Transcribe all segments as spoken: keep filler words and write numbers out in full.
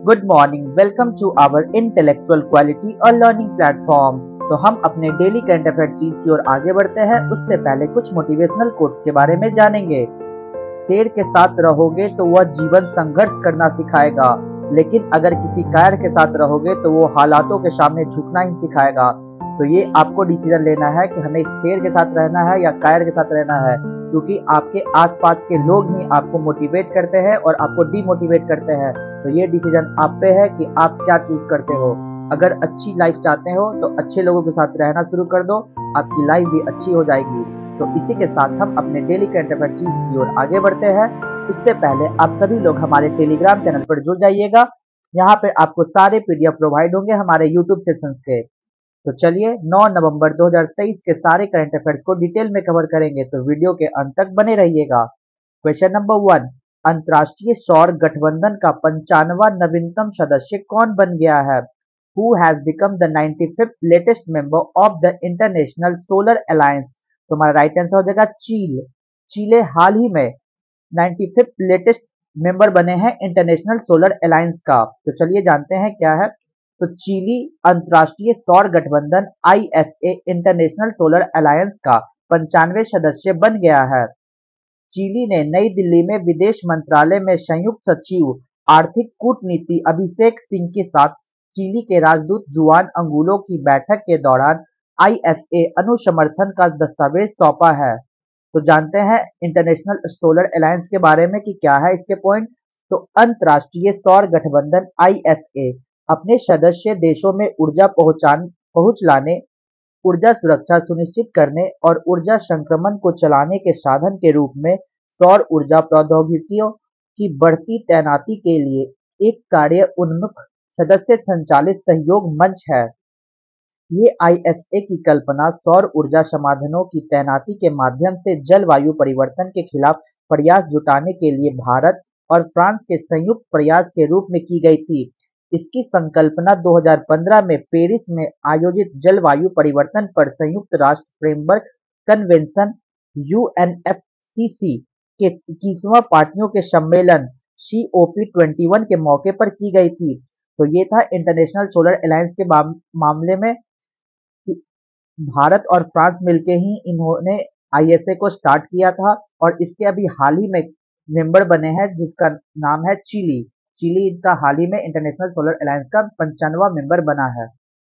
Good morning, welcome to our intellectual quality और learning platform. तो हम अपने डेली करंट अफेयर सीरीज की ओर आगे बढ़ते हैं। उससे पहले कुछ मोटिवेशनल कोट्स के बारे में जानेंगे। शेर के साथ रहोगे तो वह जीवन संघर्ष करना सिखाएगा, लेकिन अगर किसी कायर के साथ रहोगे तो वो हालातों के सामने झुकना ही सिखाएगा। तो ये आपको डिसीजन लेना है कि हमें शेर के साथ रहना है या कायर के साथ रहना है, क्योंकि आपके आसपास के लोग ही आपको मोटिवेट करते हैं और आपको डीमोटिवेट करते हैं। तो ये डिसीजन आप पे है कि आप क्या चूज करते हो। अगर अच्छी लाइफ चाहते हो तो अच्छे लोगों के साथ रहना शुरू कर दो, आपकी लाइफ भी अच्छी हो जाएगी। तो इसी के साथ हम अपने डेली करंट अफेयर सीरीज की ओर आगे बढ़ते हैं। उससे पहले आप सभी लोग हमारे टेलीग्राम चैनल पर जुड़ जाइएगा। यहाँ पे आपको सारे पीडीएफ प्रोवाइड होंगे हमारे यूट्यूब सेशंस के। तो चलिए नौ नवंबर दो हज़ार तेईस के सारे करंट अफेयर्स को डिटेल में कवर करेंगे, तो वीडियो के अंत तक बने रहिएगा। क्वेश्चन नंबर वन, अंतर्राष्ट्रीय सौर गठबंधन का पंचानवा नवीनतम सदस्य कौन बन गया है? Who has become the ninety-fifth latest member of the International Solar Alliance? तुम्हारा राइट आंसर हो जाएगा चील। चीले हाल ही में नाइन्टी-फिफ्थ लेटेस्ट मेंबर बने हैं इंटरनेशनल सोलर अलायंस का। तो चलिए जानते हैं क्या है। तो चिली अंतर्राष्ट्रीय सौर गठबंधन I S A international solar alliance का पंचानवे सदस्य बन गया है। चिली ने नई दिल्ली में विदेश मंत्रालय में संयुक्त सचिव आर्थिक कूटनीति अभिषेक सिंह के साथ चिली के राजदूत जुआन अंगुलो की बैठक के दौरान आई एस ए अनुसमर्थन का दस्तावेज सौंपा है। तो जानते हैं इंटरनेशनल सोलर अलायंस के बारे में कि क्या है इसके पॉइंट। तो अंतर्राष्ट्रीय सौर गठबंधन आई एस ए अपने सदस्य देशों में ऊर्जा पहुंचान पहुंच लाने, ऊर्जा सुरक्षा सुनिश्चित करने और ऊर्जा संक्रमण को चलाने के साधन के रूप में सौर ऊर्जा प्रौद्योगिकियों की बढ़ती तैनाती के लिए एक कार्य उन्मुख सदस्य संचालित सहयोग मंच है। ये आई एस ए की कल्पना सौर ऊर्जा समाधानों की तैनाती के माध्यम से जलवायु परिवर्तन के खिलाफ प्रयास जुटाने के लिए भारत और फ्रांस के संयुक्त प्रयास के रूप में की गई थी। इसकी संकल्पना दो हज़ार पंद्रह में पेरिस में आयोजित जलवायु परिवर्तन पर संयुक्त राष्ट्र framework convention U N F C C C इक्कीसवां पार्टियों के सम्मेलन सी ओ पी इक्कीस के मौके पर की गई थी। तो ये था इंटरनेशनल सोलर अलायंस के मामले में कि भारत और फ्रांस मिलके ही इन्होंने आई एस ए को स्टार्ट किया था, और इसके अभी हाल ही में मेंबर बने हैं जिसका नाम है चिली। चिली इनका हाल ही में इंटरनेशनल सोलर अलायंस का पंचानवा मेंबर बना है।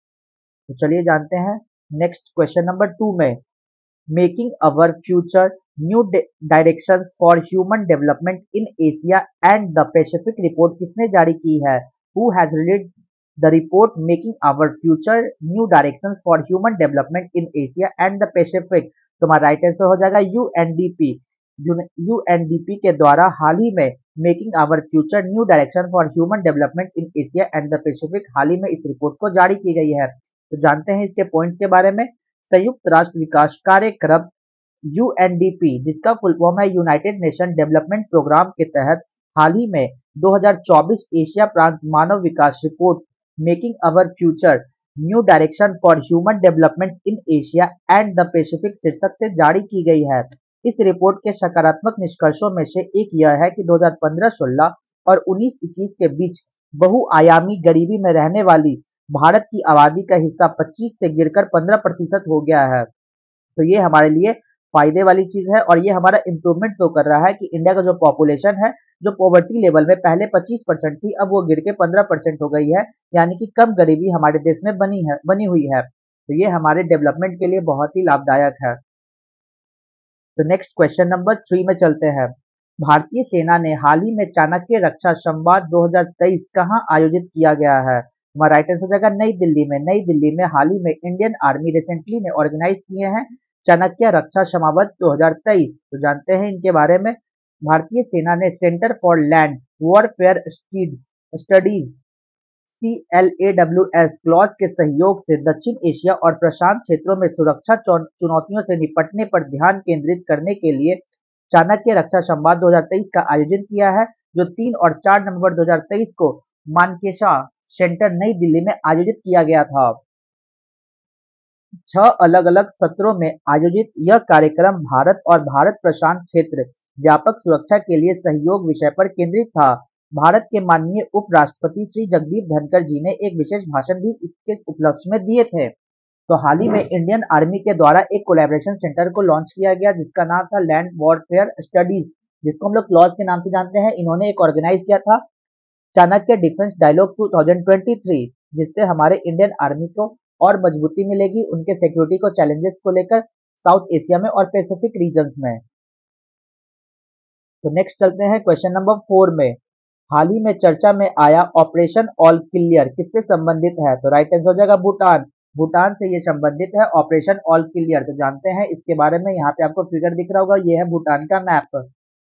तो चलिए जानते हैं नेक्स्ट क्वेश्चन नंबर टू में, making our future new directions for human development in Asia and the Pacific report किसने जारी की है? Who has released the report making our future new directions for human development in Asia and the Pacific? तुम्हारा right answer हो जाएगा U N D P. U N D P के द्वारा हाल ही में making our future new direction for human development in Asia and the Pacific हाल ही में इस रिपोर्ट को जारी की गई है। तो जानते हैं इसके पॉइंट्स के बारे में। संयुक्त राष्ट्र विकास कार्यक्रम यू एन डी पी, जिसका फुल फॉर्म है यूनाइटेड नेशन डेवलपमेंट प्रोग्राम के तहत हाल ही में दो हज़ार चौबीस एशिया प्रांत मानव विकास report making our future new direction for human development in Asia and the Pacific शीर्षक से जारी की गई है। इस रिपोर्ट के सकारात्मक निष्कर्षों में से एक यह है कि दो हज़ार पंद्रह सोलह और उन्नीस इक्कीस के बीच बहुआयामी गरीबी में रहने वाली भारत की आबादी का हिस्सा पच्चीस से गिरकर पंद्रह प्रतिशत हो गया है। तो ये हमारे लिए फायदे वाली चीज है, और ये हमारा इम्प्रूवमेंट शो कर रहा है कि इंडिया का जो पॉपुलेशन है, जो पॉवर्टी लेवल में पहले पच्चीस परसेंट थी, अब वो गिर के पंद्रह परसेंट हो गई है, यानी कि कम गरीबी हमारे देश में बनी है बनी हुई है। तो ये हमारे डेवलपमेंट के लिए बहुत ही लाभदायक है। तो नेक्स्ट क्वेश्चन नंबर थ्री में चलते हैं। भारतीय सेना ने हाल ही में चाणक्य रक्षा संवाद दो हज़ार तेईस कहां आयोजित किया गया है? हमारा राइट आंसर हो जाएगा नई दिल्ली में। नई दिल्ली में हाल ही में इंडियन आर्मी रिसेंटली ने ऑर्गेनाइज किए हैं चाणक्य रक्षा संवाद दो हज़ार तेईस। तो जानते हैं इनके बारे में। भारतीय सेना ने centre for land warfare studies C L A W S क्लॉज के सहयोग से दक्षिण एशिया और प्रशांत क्षेत्रों में सुरक्षा चुनौतियों से निपटने पर ध्यान केंद्रित करने के लिए चाणक्य रक्षा संवाद दो हज़ार तेईस का आयोजन किया है, जो तीन और चार नवंबर दो हज़ार तेईस को मानकेशा सेंटर नई दिल्ली में आयोजित किया गया था। छह अलग अलग सत्रों में आयोजित यह कार्यक्रम भारत और भारत प्रशांत क्षेत्र व्यापक सुरक्षा के लिए सहयोग विषय पर केंद्रित था। भारत के माननीय उपराष्ट्रपति श्री जगदीप धनखड़ जी ने एक विशेष भाषण भी इसके उपलक्ष्य में दिए थे। तो हाल ही में इंडियन आर्मी के द्वारा एक कोलैबोरेशन सेंटर को लॉन्च किया गया जिसका नाम था लैंड वॉरफेयर स्टडीज, जिसको हम लोग क्लॉज के नाम से जानते हैं। इन्होंने एक ऑर्गेनाइज किया था चाणक्य डिफेंस डायलॉग दो हज़ार तेईस, जिससे हमारे इंडियन आर्मी को और मजबूती मिलेगी उनके सिक्योरिटी को चैलेंजेस को लेकर साउथ एशिया में और पैसिफिक रीजन्स में। तो नेक्स्ट चलते हैं क्वेश्चन नंबर फोर में। हाल ही में चर्चा में आया ऑपरेशन ऑल क्लियर किससे संबंधित है? तो राइट आंसर हो जाएगा भूटान। भूटान से ये संबंधित है ऑपरेशन ऑल क्लियर। तो जानते हैं इसके बारे में। यहाँ पे आपको फिगर दिख रहा होगा, ये है भूटान का मैप।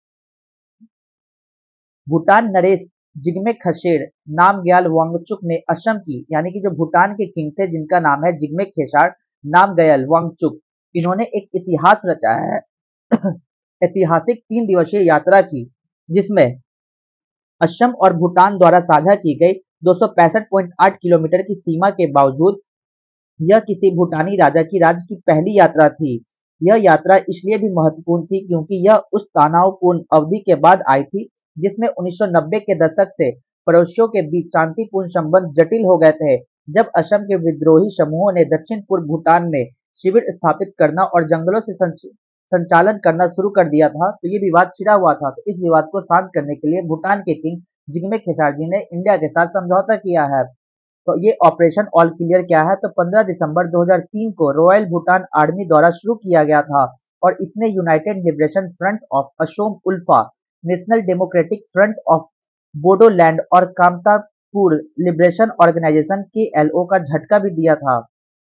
भूटान नरेश जिग्मे खसेर नामग्याल वांगचुक ने असम की, यानी कि जो भूटान के किंग थे जिनका नाम है जिग्मे खेसार नामग्याल वांगचुक, इन्होंने एक इतिहास रचाया है ऐतिहासिक तीन दिवसीय यात्रा की, जिसमें असम और भूटान द्वारा साझा की गई दो सौ पैंसठ पॉइंट आठ किलोमीटर की सीमा के बावजूद यह किसी भूटानी राजा की राज्य की पहली यात्रा थी। यह यात्रा इसलिए भी महत्वपूर्ण थी क्योंकि यह उस तनावपूर्ण अवधि के बाद आई थी जिसमें उन्नीस सौ नब्बे के दशक से पड़ोसियों के बीच शांतिपूर्ण संबंध जटिल हो गए थे, जब असम के विद्रोही समूहों ने दक्षिण पूर्व भूटान में शिविर स्थापित करना और जंगलों से संचालन करना शुरू कर दिया था। तो ये विवाद छिड़ा हुआ था। तो इस विवाद को शांत करने के लिए भूटान के किंग जिग्मे खेसार जी ने इंडिया के साथ समझौता किया है। तो ये ऑपरेशन ऑल क्लियर क्या है? तो पंद्रह दिसंबर दो हज़ार तीन को रॉयल भूटान आर्मी द्वारा शुरू किया गया था और इसने United Liberation Front of Asom ULFA, National Democratic Front of Bodoland और Kamatapur Liberation Organisation K L O का झटका भी दिया था।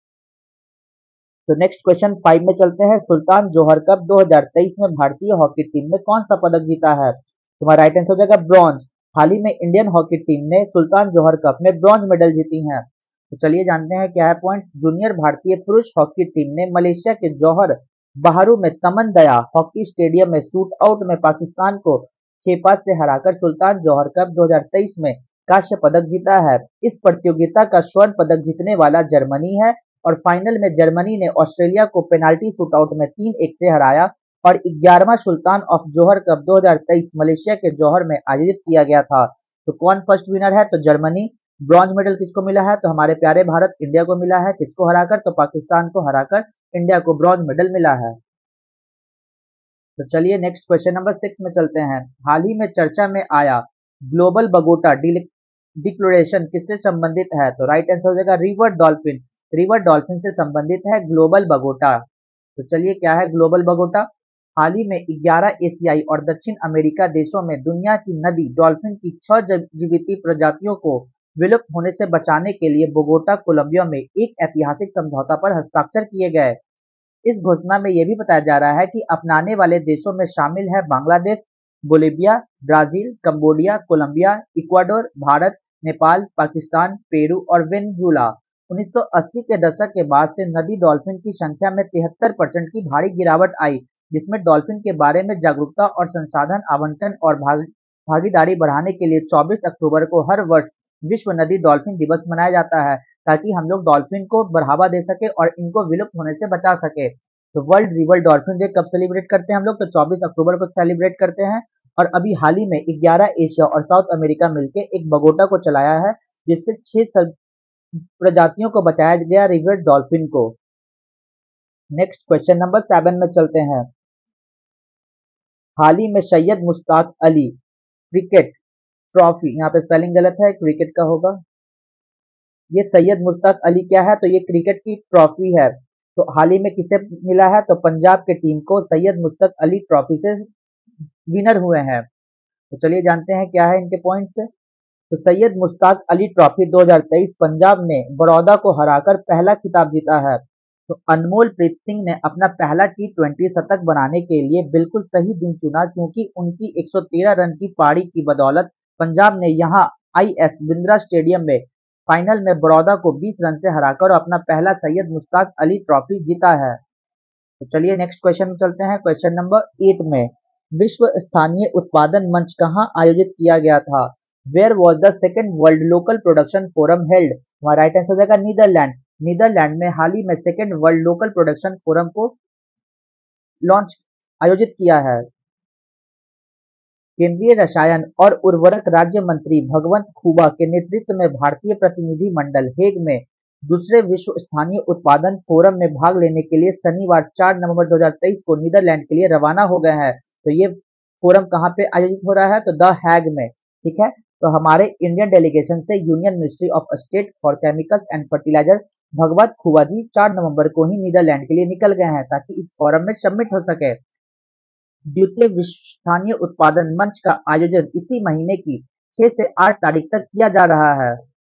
तो नेक्स्ट क्वेश्चन फाइव में चलते हैं। सुल्तान जोहर कप दो हज़ार तेईस में भारतीय हॉकी टीम ने कौन सा पदक जीता है? तुम्हारा राइट आंसर हो जाएगा ब्रॉन्ज। हाल ही में इंडियन हॉकी टीम ने सुल्तान जोहर कप में ब्रॉन्ज मेडल जीती हैं। तो चलिए जानते हैं क्या है पॉइंट्स। जूनियर भारतीय पुरुष हॉकी टीम ने मलेशिया के जौहर बाहरू में तमन दया हॉकी स्टेडियम में शूट आउट में पाकिस्तान को छह पाँच से हराकर सुल्तान जोहर कप दो हज़ार तेईस में कांस्य पदक जीता है। इस प्रतियोगिता का स्वर्ण पदक जीतने वाला जर्मनी है और फाइनल में जर्मनी ने ऑस्ट्रेलिया को पेनाल्टी शूटआउट में तीन एक से हराया और ग्यारहवां सुल्तान ऑफ जोहर कप दो हज़ार तेईस मलेशिया के जौहर में आयोजित किया गया था। तो कौन फर्स्ट विनर है? तो जर्मनी। ब्रॉन्ज मेडल किसको मिला है? तो हमारे प्यारे भारत इंडिया को मिला है। किसको हराकर? तो पाकिस्तान को हराकर इंडिया को ब्रॉन्ज मेडल मिला है। तो चलिए नेक्स्ट क्वेश्चन नंबर सिक्स में चलते हैं। हाल ही में चर्चा में आया ग्लोबल बगोटा डिक्लेरेशन किससे संबंधित है? तो राइट आंसर हो जाएगा रिवर डॉल्फिन। रिवर डॉल्फिन से संबंधित है ग्लोबल बगोटा। तो चलिए क्या है ग्लोबल बगोटा? हाल ही में ग्यारह एशियाई और दक्षिण अमेरिका देशों में दुनिया की नदी डॉल्फिन की छह जीवित प्रजातियों को विलुप्त होने से बचाने के लिए बोगोटा कोलंबिया में एक ऐतिहासिक समझौता पर हस्ताक्षर किए गए। इस घोषणा में यह भी बताया जा रहा है कि अपनाने वाले देशों में शामिल है Bangladesh, Bolivia, Brazil, Cambodia, Colombia, Ecuador, Bharat, Nepal, Pakistan, Peru और वेनेजुला। उन्नीस सौ अस्सी के दशक के बाद से नदी डॉल्फिन की संख्या में तिहत्तर परसेंट की भारी गिरावट आई, जिसमें डॉल्फिन के बारे में जागरूकता और संसाधन आवंटन और भाग, भागीदारी बढ़ाने के लिए चौबीस अक्टूबर को हर वर्ष विश्व नदी डॉल्फिन दिवस मनाया जाता है, ताकि हम लोग डॉल्फिन को बढ़ावा दे सके और इनको विलुप्त होने से बचा सके। तो वर्ल्ड रिवर डॉल्फिन डे कब सेलिब्रेट करते हैं हम लोग? तो चौबीस अक्टूबर को सेलिब्रेट करते हैं। और अभी हाल ही में ग्यारह एशिया और साउथ अमेरिका मिलकर एक बगोटा को चलाया है, जिससे छह प्रजातियों को बचाया गया रिवर डॉल्फिन को। नेक्स्ट क्वेश्चन नंबर सेवन में चलते हैं। हाल ही में सैयद मुश्ताक अली क्रिकेट ट्रॉफी, यहाँ पे स्पेलिंग गलत है, क्रिकेट का होगा। ये सैयद मुश्ताक अली क्या है? तो ये क्रिकेट की ट्रॉफी है। तो हाल ही में किसे मिला है? तो पंजाब के टीम को सैयद मुश्ताक अली ट्रॉफी से विनर हुए हैं। तो चलिए जानते हैं क्या है इनके पॉइंट्स। तो सैयद मुश्ताक अली ट्रॉफी दो हज़ार तेईस पंजाब ने बड़ौदा को हराकर पहला खिताब जीता है। तो अनमोल प्रीत सिंह ने अपना पहला टी ट्वेंटी शतक बनाने के लिए बिल्कुल सही दिन चुना, क्योंकि उनकी एक सौ तेरह रन की पारी की बदौलत पंजाब ने यहां आई एस बिंद्रा स्टेडियम में फाइनल में बड़ौदा को बीस रन से हराकर अपना पहला सैयद मुश्ताक अली ट्रॉफी जीता है। तो चलिए नेक्स्ट क्वेश्चन में चलते हैं। क्वेश्चन नंबर एट में, विश्व स्थानीय उत्पादन मंच कहां आयोजित किया गया था? Where was the second world local production forum held? हमारा राइट आंसर हो जाएगा नीदरलैंड। नीदरलैंड में हाल ही में second world local production forum को लॉन्च आयोजित किया है। केंद्रीय रसायन और उर्वरक राज्य मंत्री भगवंत खुबा के नेतृत्व में भारतीय प्रतिनिधि मंडल हेग में दूसरे विश्व स्थानीय उत्पादन फोरम में भाग लेने के लिए शनिवार चार नवंबर दो हज़ार तेईस को नीदरलैंड के लिए रवाना हो गए हैं। तो ये फोरम कहाँ पे आयोजित हो रहा है? तो द हैग में। ठीक है, तो हमारे इंडियन डेलीगेशन से union ministry of state for chemicals and fertiliser Bhagwanth Khuba ji चार नवंबर को ही नीदरलैंड के लिए निकल गए हैं ताकि इस फोरम में सबमिट हो सके। द्वितीय विश्व स्थानीय उत्पादन मंच का आयोजन इसी महीने की छह से आठ तारीख तक किया जा रहा है।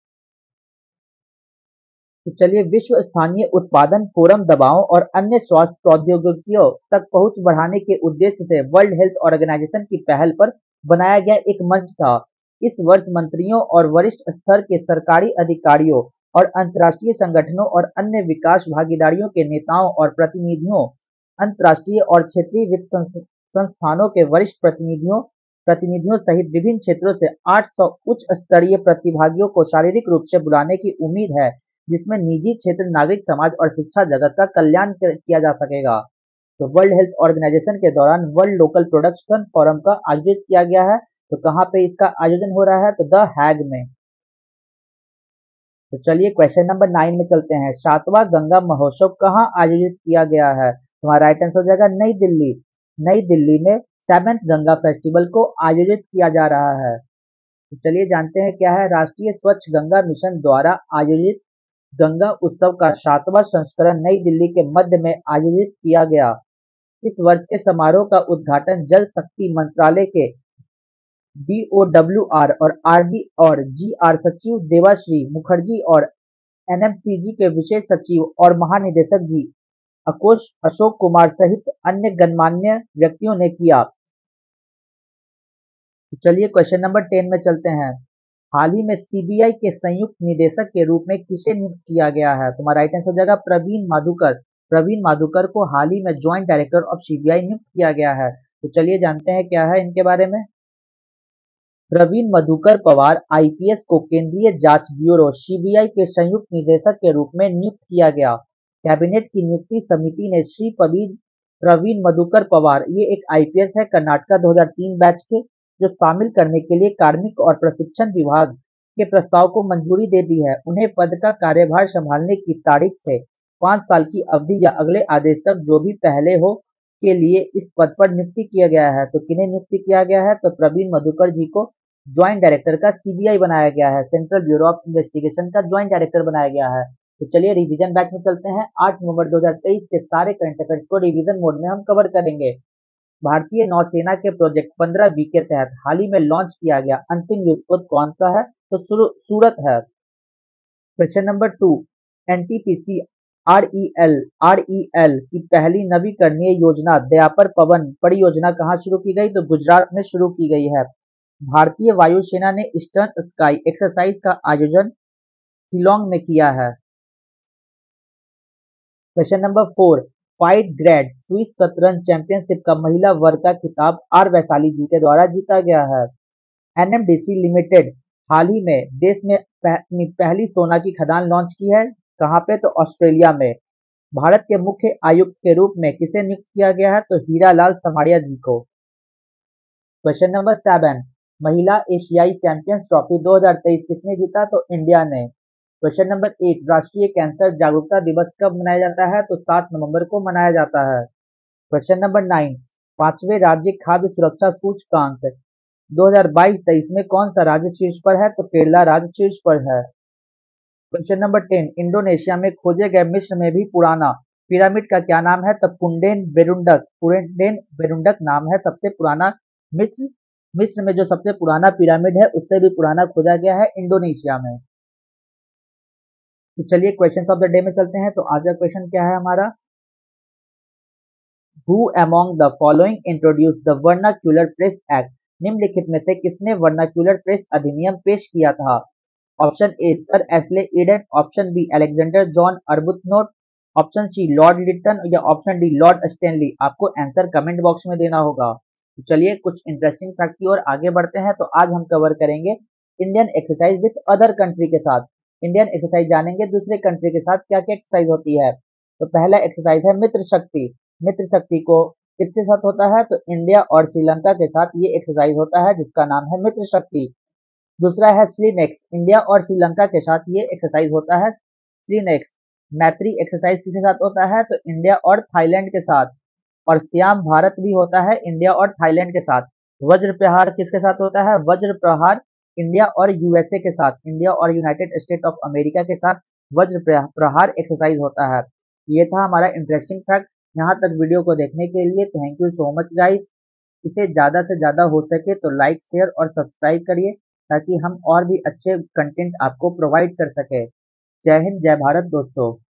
तो चलिए, विश्व स्थानीय उत्पादन फोरम दवाओं और अन्य स्वास्थ्य प्रौद्योगिकियों तक पहुंच बढ़ाने के उद्देश्य से वर्ल्ड हेल्थ ऑर्गेनाइजेशन की पहल पर बनाया गया एक मंच था। इस वर्ष मंत्रियों और वरिष्ठ स्तर के सरकारी अधिकारियों और अंतर्राष्ट्रीय संगठनों और अन्य विकास भागीदारियों के नेताओं और प्रतिनिधियों, अंतर्राष्ट्रीय और क्षेत्रीय वित्त संस्थानों के वरिष्ठ प्रतिनिधियों प्रतिनिधियों सहित विभिन्न क्षेत्रों से आठ सौ उच्च स्तरीय प्रतिभागियों को शारीरिक रूप से बुलाने की उम्मीद है, जिसमें निजी क्षेत्र, नागरिक समाज और शिक्षा जगत का कल्याण किया जा सकेगा। तो वर्ल्ड हेल्थ ऑर्गेनाइजेशन के दौरान वर्ल्ड लोकल प्रोडक्शन फोरम का आयोजित किया गया है। तो कहाँ पे इसका आयोजन हो रहा है? तो द हैग में। तो चलिए क्वेश्चन नंबर नाइन में चलते हैं। सातवां गंगा महोत्सव कहाँ आयोजित किया गया है? तुम्हारा राइट आंसर हो जाएगा नई दिल्ली। नई दिल्ली में सेवेंथ गंगा फेस्टिवल को आयोजित किया जा रहा है। तो चलिए जानते हैं क्या है। राष्ट्रीय स्वच्छ गंगा मिशन द्वारा आयोजित गंगा उत्सव का सातवां संस्करण नई दिल्ली के मध्य में आयोजित किया गया। इस वर्ष के समारोह का उद्घाटन जल शक्ति मंत्रालय के बी ओ डब्ल्यू आर और आर डी और जी आर सचिव देवाश्री मुखर्जी और एन एम सी जी के विशेष सचिव और महानिदेशक जी अकोश अशोक कुमार सहित अन्य गणमान्य व्यक्तियों ने किया। तो चलिए क्वेश्चन नंबर टेन में चलते हैं। हाल ही में सी बी आई के संयुक्त निदेशक के रूप में किसे नियुक्त किया गया है? तुम्हारा राइट आंसर हो जाएगा प्रवीण माधुकर। प्रवीण माधुकर को हाल ही में joint director of C B I नियुक्त किया गया है। तो चलिए जानते हैं क्या है इनके बारे में। Praveen Madhukar Pawar I P S को केंद्रीय जांच ब्यूरो सी बी आई के संयुक्त निदेशक के रूप में नियुक्त किया गया। कैबिनेट की नियुक्ति समिति ने श्री प्रवीण प्रवीण मधुकर पवार, ये एक आई पी एस है कर्नाटका दो हज़ार तीन बैच के, जो शामिल करने के लिए कार्मिक और प्रशिक्षण विभाग के प्रस्ताव को मंजूरी दे दी है। उन्हें पद का कार्यभार संभालने की तारीख से पाँच साल की अवधि या अगले आदेश तक जो भी पहले हो के लिए इस पद पर नियुक्ति किया गया है। तो किन्हें नियुक्ति किया गया है? तो प्रवीण मधुकर जी को ज्वाइंट डायरेक्टर का सी बी आई बनाया गया है, सेंट्रल ब्यूरो ऑफ इन्वेस्टिगेशन का ज्वाइंट डायरेक्टर बनाया गया है। तो चलिए रिवीजन बैच में चलते हैं। आठ नवंबर दो हज़ार तेईस के सारे करंट अफेयर्स को रिवीजन मोड में हम कवर करेंगे। भारतीय नौसेना के प्रोजेक्ट पंद्रह बी के तहत हाल ही में लॉन्च किया गया अंतिम युद्धपोत कौन सा है? तो सूरत है। Question number two, N T P C R E L R E L की पहली नवीकरणीय योजना दयापर पवन परियोजना कहाँ शुरू की गई? तो गुजरात में शुरू की गई है। भारतीय वायुसेना ने ईस्टर्न स्काई एक्सरसाइज का आयोजन शिलोंग में किया है। Question number four, FIDE grand swiss शतरंज चैंपियनशिप का महिला वर्ग का खिताब आर वैशाली जी के द्वारा जीता गया है। N M D C limited हाल ही में देश में अपनी पहली सोना की खदान लॉन्च की है। कहाँ पे? तो ऑस्ट्रेलिया में। भारत के मुख्य आयुक्त के रूप में किसे नियुक्त किया गया है? तो हीरालाल समारिया जी को। क्वेश्चन नंबर सेवन, महिला एशियाई चैंपियंस ट्रॉफी दो हज़ार तेईस किसने जीता? तो इंडिया ने। क्वेश्चन नंबर एट, राष्ट्रीय कैंसर जागरूकता दिवस कब मनाया जाता है? तो सात नवंबर को मनाया जाता है। क्वेश्चन नंबर नाइन, पांचवें राज्य खाद्य सुरक्षा सूचकांक दो हज़ार बाईस तेईस में कौन सा राज्य शीर्ष पर है? तो केरला राज्य शीर्ष पर है। क्वेश्चन नंबर टेन, इंडोनेशिया में खोजे गए मिस्र में भी पुराना पिरामिड का क्या नाम है? तो कुंडेन बेरुंडक कुंडेन बेरुंडक नाम है सबसे पुराना मिस्र मिस्र में जो सबसे पुराना पिरामिड है उससे भी पुराना खोजा गया है इंडोनेशिया में। तो चलिए क्वेश्चंस ऑफ द डे में चलते हैं। तो आज का क्वेश्चन क्या है हमारा? Who among the following introduce the vernacular press act? निम्नलिखित में से किसने वर्नाक्यूलर प्रेस अधिनियम पेश किया था? Option A sir Ashley Eden, option B Alexander John Arbuthnot, option C lord Lytton या ऑप्शन डी लॉर्ड स्टैनली। आपको आंसर कमेंट बॉक्स में देना होगा। तो चलिए कुछ इंटरेस्टिंग फैक्ट की ओर आगे बढ़ते हैं। तो आज हम कवर करेंगे Indian exercise with other country के साथ। इंडियन एक्सरसाइज जानेंगे दूसरे कंट्री के साथ क्या क्या एक्सरसाइज होती है। तो पहला एक्सरसाइज है मित्र शक्ति। मित्र शक्ति को किसके साथ होता है? तो इंडिया और श्रीलंका के साथ ये एक्सरसाइज होता है जिसका नाम है मित्र शक्ति। दूसरा है सीनेक्स, इंडिया और श्रीलंका के साथ ये एक्सरसाइज होता है सीनेक्स। मैत्री एक्सरसाइज किसके साथ होता है? तो इंडिया और थाईलैंड के साथ। और श्याम भारत भी होता है इंडिया और थाईलैंड के साथ। वज्र प्रहार किसके साथ होता है? वज्र प्रहार इंडिया और यूएसए के साथ, इंडिया और यूनाइटेड स्टेट ऑफ अमेरिका के साथ वज्र प्रहार एक्सरसाइज होता है। ये था हमारा इंटरेस्टिंग फैक्ट। यहाँ तक वीडियो को देखने के लिए thank you so much guys. इसे ज़्यादा से ज़्यादा हो सके तो लाइक शेयर और सब्सक्राइब करिए ताकि हम और भी अच्छे कंटेंट आपको प्रोवाइड कर सके। जय हिंद, जय भारत दोस्तों।